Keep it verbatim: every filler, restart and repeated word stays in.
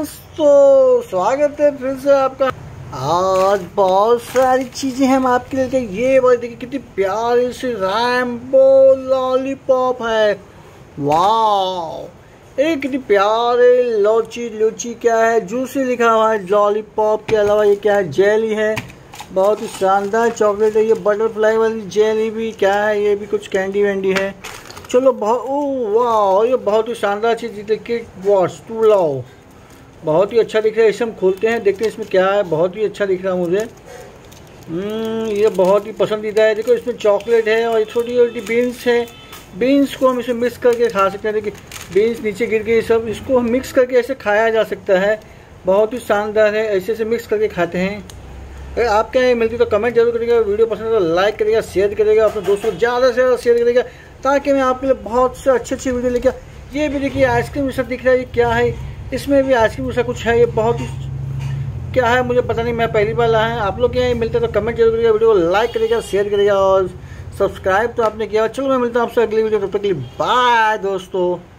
दोस्तों, स्वागत है फिर से आपका। आज बहुत सारी चीजें हम आपके लिए लेके, ये वाली देखिए कितनी प्यारी सी रैम्बो लॉलीपॉप है। वाह, ये कितनी प्यारे लोची लोची क्या है, जूसी लिखा हुआ है लॉलीपॉप के अलावा। ये क्या है, जेली है, बहुत ही शानदार चॉकलेट है। ये बटरफ्लाई वाली जेली भी क्या है, ये भी कुछ कैंडी वैंडी है। चलो बहुत ओ वाह, ये बहुत ही शानदार चीज़ देखिए, वॉश टू लाओ, बहुत ही अच्छा दिख रहा है। इसे हम खोलते हैं, देखते हैं इसमें क्या है। बहुत ही अच्छा दिख रहा है मुझे। ये बहुत ही पसंदीदा है। देखो इसमें चॉकलेट है और छोटी छोटी बीन्स है। बीन्स को हम इसे मिक्स करके खा सकते हैं। देखिए बीन्स नीचे गिर गई सब, इसको हम मिक्स करके ऐसे खाया जा सकता है। बहुत ही शानदार है, ऐसे ऐसे मिक्स करके खाते हैं। अगर आपके यहाँ मिलती तो कमेंट जरूर करिएगा, वीडियो पसंद है तो लाइक करिएगा, शेयर करिएगा, अपने दोस्तों को ज़्यादा से ज़्यादा शेयर करिएगा, ताकि मैं आपके लिए बहुत से अच्छी अच्छी वीडियो लेके। ये भी देखिए आइसक्रीम जैसा दिख रहा है, ये क्या है, इसमें भी आइसक्रीम जैसा कुछ है। ये बहुत ही क्या है मुझे पता नहीं, मैं पहली बार लाया है। आप लोग के यहाँ मिलते तो कमेंट जरूर करिएगा, वीडियो को लाइक करिएगा, शेयर करिएगा और सब्सक्राइब तो आपने किया। चलो मैं मिलता हूँ आपसे अगली वीडियो, तब तक के लिए बाय दोस्तों।